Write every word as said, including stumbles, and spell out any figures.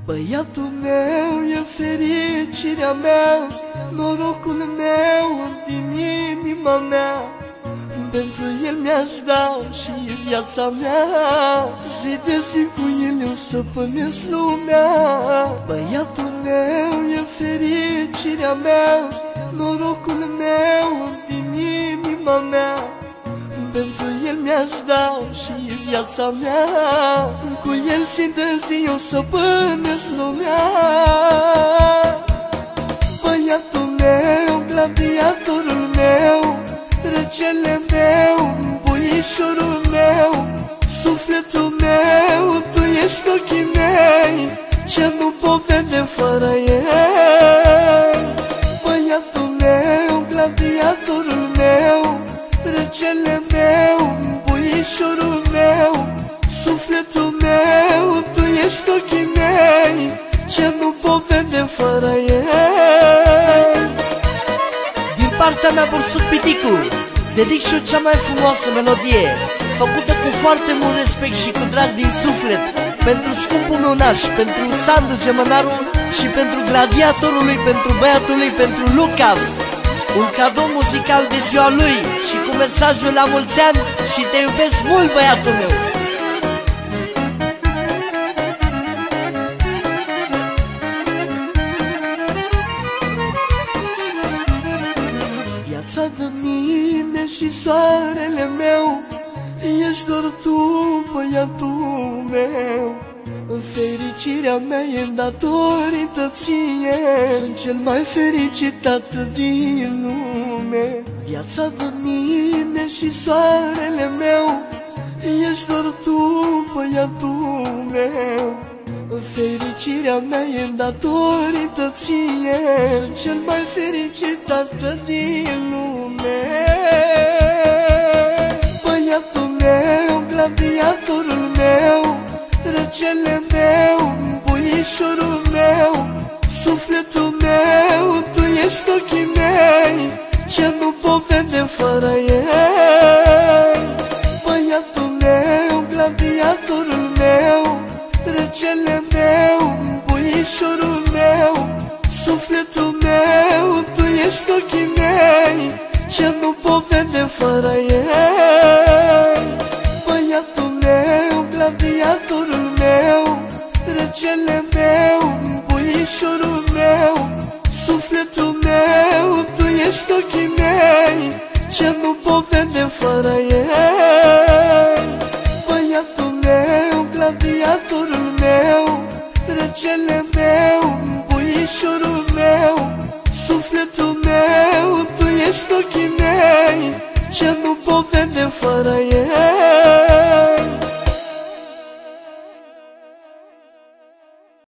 Băiatul meu e fericirea mea, norocul meu din inima mea. Pentru el mi-aș da și viața mea, zi de zi cu el eu stăpânesc lumea. Băiatul meu e fericirea mea, norocul meu din inima mea. Pentru el mi-aș da și viața mea, cu el zi de zi eu stăpânesc lumea. Băiatul meu, gladiatorul meu, regele meu, buișorul meu, sufletul meu, tu ești ochii mei, ce nu pot vede fără ei. Băiatul meu, gladiatorul meu, regele meu, buișorul meu, sufletul meu, tu ești ochii mei, ce nu pot vede fără ei. Din partea mea, Bursuc Piticu, dedic și eu cea mai frumoasă melodie, făcută cu foarte mult respect și cu drag din suflet, pentru scumpul meu naș, pentru Sandu Gemănaru și pentru gladiatorului, pentru băiatului, pentru Lucas. Un cadou muzical de ziua lui și cu mesajul la mulți ani și te iubesc mult, băiatul meu. Viața de mine și soarele meu, ești doar tu, băiatul meu. Fericirea mea e datorită ție, sunt cel mai fericit tată din lume. Viața de mine și soarele meu, ești doar tu, băiatul meu. Fericirea mea e datorită ție, sunt cel mai fericit tată din lume. Băiatul meu, gladiatorul meu, regele meu, buișorul meu, sufletul meu, tu ești ochii mei, ce nu pot vede fără ei. Băiatul meu, gladiatorul meu, regele meu, buișorul meu, sufletul meu, tu ești ochii mei, ce nu pot vede fără ei. Băiatul meu, gladiatorul meu, regele meu, buișorul meu, sufletul meu, tu ești ochii mei, ce nu pot vede fără ei. Băiatul meu, gladiatorul meu, regele meu, buișorul meu, sufletul meu, tu ești ochii mei, ce nu pot vede fără ei.